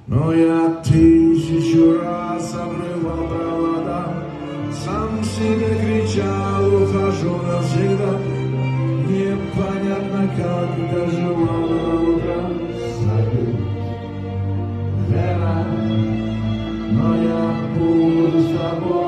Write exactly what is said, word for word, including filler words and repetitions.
Но я тысячу раз обрывал провода, сам себе кричал, ухожу навсегда. Непонятно, как доживал до утра. Забыл, Вера, но я буду с тобой.